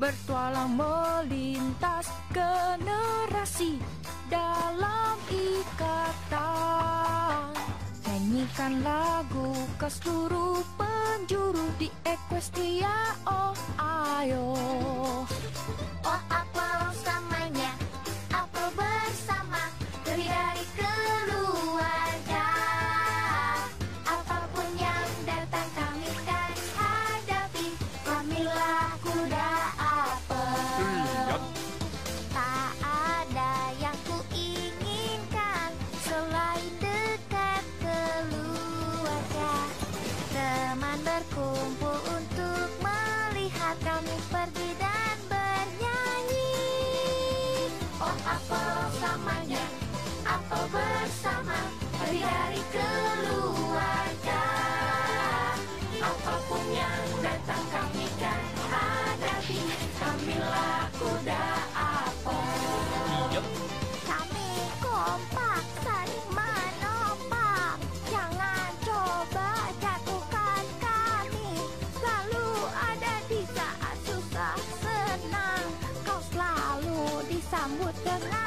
bertualang melintas generasi dalam ikatan. Nyanyikan lagu ke seluruh penjuru di Equestria, oh ayo. Oh apel semuanya, apel bersama, dari keluarga. Apapun yang datang kami kan hadapi, kamilah kuda apel. Tak ada yang kuinginkan selain dekat keluarga. Teman berkumpul untuk melihat kami pergi dan bernyanyi. Oh apel samanya, apel bersama, dari keluarga. Apapun yang datang kami kan hadapi, kamilah kuda apel. Kami kompak saling menopang, jangan coba jatuhkan kami. Selalu ada di saat susah senang, kau selalu disambut dengan